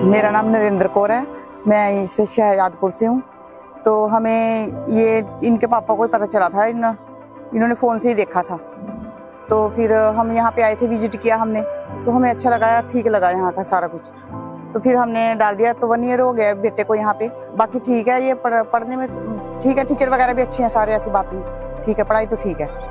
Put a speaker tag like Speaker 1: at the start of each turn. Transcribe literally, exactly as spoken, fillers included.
Speaker 1: मेरा नाम नरेंद्र कौर है, मैं इस शहजादपुर से हूँ। तो हमें ये इनके पापा को ही पता चला था, इन इन्होंने फ़ोन से ही देखा था। तो फिर हम यहाँ पे आए थे, विजिट किया हमने, तो हमें अच्छा लगा, ठीक लगा यहाँ का सारा कुछ। तो फिर हमने डाल दिया। तो वन ईयर हो गया बेटे को यहाँ पे। बाकी ठीक है, ये पढ़, पढ़ने में ठीक है, टीचर वगैरह भी अच्छे हैं सारे, ऐसी बात नहीं, ठीक है, पढ़ाई तो ठीक है।